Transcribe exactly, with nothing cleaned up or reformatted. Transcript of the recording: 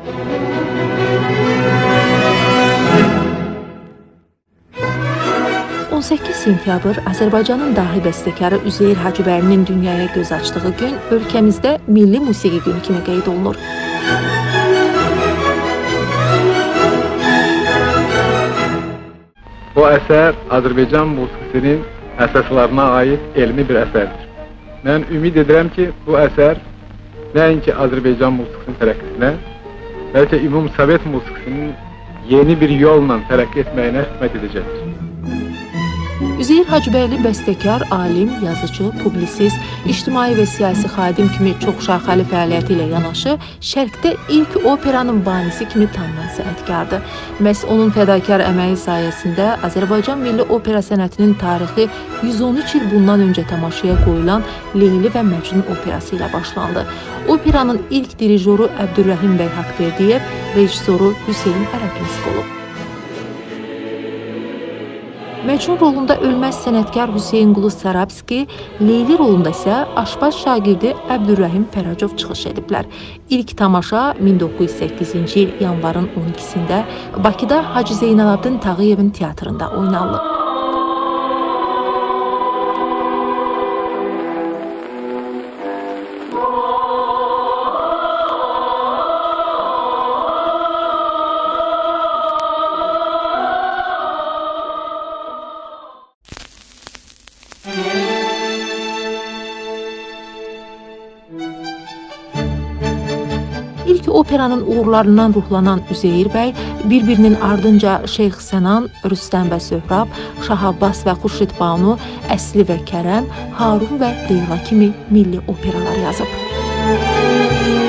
on səkkiz sentyabr Azərbaycanın dahi bəstəkarı Üzeyir Hacıbəylinin dünyaya göz açdığı gün ölkəmizdə Milli Musiqi Günü kimi qeyd olunur. Bu əsər Azərbaycan musiqisinin əsaslarına aid elmi bir əsərdir. Mən ümid edirəm ki, bu əsər nəinki Azərbaycan musiqisinin tərəqqisinə, bəlkə ümumi Sovet musiqisinin yeni bir yolla tərəqqi etməyinə xidmət edəcəkdir. Üzeyir Hacıbəyli bəstəkar, alim, yazıcı, publisist, ictimai və siyasi xadim kimi çoxşaxəli fəaliyyəti ilə yanaşı, Şərqdə ilk operanın banisi kimi tanınan sənətkardır. Məhz onun fədakar əməyi sayəsində Azərbaycan milli opera sənətinin tarixi yüz on üç il bundan öncə tamaşaya qoyulan Leyli və Məcnun operası ilə başlandı. Operanın ilk dirijoru Əbdülrəhim bəy Haqverdiyev, rejissoru Hüseyin Ərəbinsk olub. Məcnun rolunda ölməz sənətkar Hüseyin Qulu Sarabski, Leyli rolunda isə aşpaz şagirdi Əbdülrəhim Fərəcov çıxış ediblər. İlk tamaşa min doqquz yüz səkkizinci il yanvarın on ikisində Bakıda Hacı Zeynalabdin Tağıyevin teatrında oynanılıb. İlk operanın uğurlarından ruhlanan Üzeyir bəy, bir-birinin ardınca Şeyx Sənan, Rüstəm və Söhrab, Şah Abbas və Xurşid Banu, Əsli və Kərəm, Harun və Leyla kimi milli operalar yazıb.